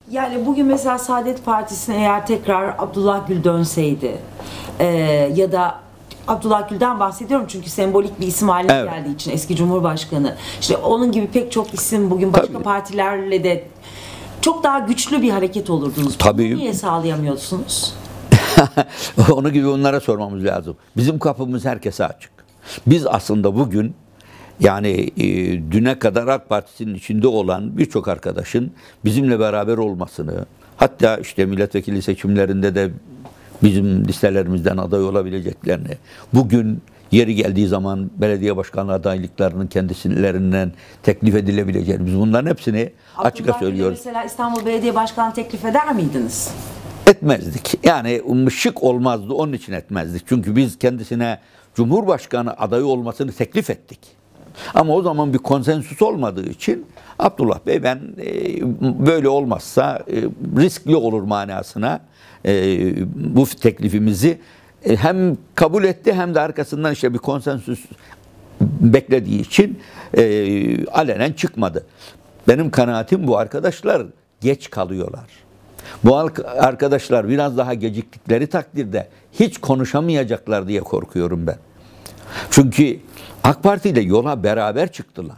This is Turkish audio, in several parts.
Yani bugün mesela Saadet Partisi'ne eğer tekrar Abdullah Gül dönseydi ya da Abdullah Gül'den bahsediyorum çünkü sembolik bir isim haline geldiği için, eski Cumhurbaşkanı. İşte onun gibi pek çok isim bugün başka partilerle de çok daha güçlü bir hareket olurdunuz. Tabii. Bunu niye sağlayamıyorsunuz? Onu gibi onlara sormamız lazım. Bizim kapımız herkese açık. Biz aslında bugün yani düne kadar AK Partisi'nin içinde olan birçok arkadaşın bizimle beraber olmasını, hatta işte milletvekili seçimlerinde de bizim listelerimizden aday olabileceklerini, bugün yeri geldiği zaman belediye başkanlığı adaylıklarının kendilerinden teklif edilebileceğini, biz bunların hepsini açıkça söylüyoruz. Mesela İstanbul Belediye Başkanı teklif eder miydiniz? Etmezdik. Yani şık olmazdı, onun için etmezdik. Çünkü biz kendisine Cumhurbaşkanı adayı olmasını teklif ettik. Ama o zaman bir konsensus olmadığı için Abdullah Bey ben böyle olmazsa riskli olur manasına bu teklifimizi hem kabul etti hem de arkasından işte bir konsensus beklediği için alenen çıkmadı. Benim kanaatim bu arkadaşlar geç kalıyorlar. Bu arkadaşlar biraz daha geciktikleri takdirde hiç konuşamayacaklar diye korkuyorum ben. Çünkü AK Parti ile yola beraber çıktılar.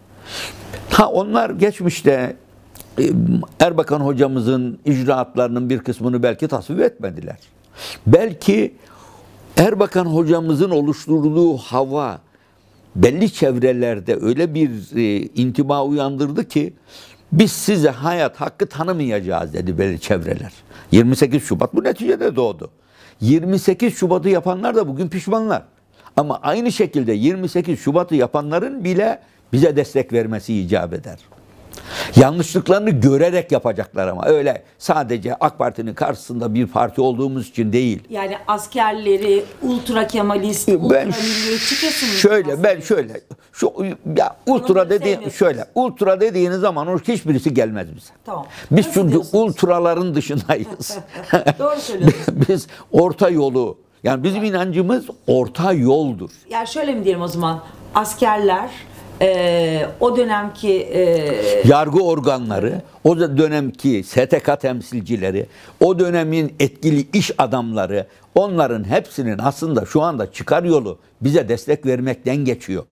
Onlar geçmişte Erbakan hocamızın icraatlarının bir kısmını belki tasvip etmediler. Belki Erbakan hocamızın oluşturduğu hava belli çevrelerde öyle bir intiba uyandırdı ki biz size hayat hakkı tanımayacağız dedi belli çevreler. 28 Şubat bu neticede doğdu. 28 Şubat'ı yapanlar da bugün pişmanlar. Ama aynı şekilde 28 Şubat'ı yapanların bile bize destek vermesi icap eder. Yanlışlıklarını görerek yapacaklar ama öyle sadece AK Parti'nin karşısında bir parti olduğumuz için değil. Yani askerleri, ultra kemalist, ultra milliyetçi kesim. Ultra dediğiniz zaman onun hiçbirisi gelmez bize. Tamam. Biz çünkü ultraların dışındayız. Doğru söylüyorsunuz. Biz orta yolu, yani bizim inancımız orta yoldur. Yani şöyle mi diyelim o zaman, askerler, o dönemki yargı organları, o dönemki STK temsilcileri, o dönemin etkili iş adamları, onların hepsinin aslında şu anda çıkar yolu bize destek vermekten geçiyor.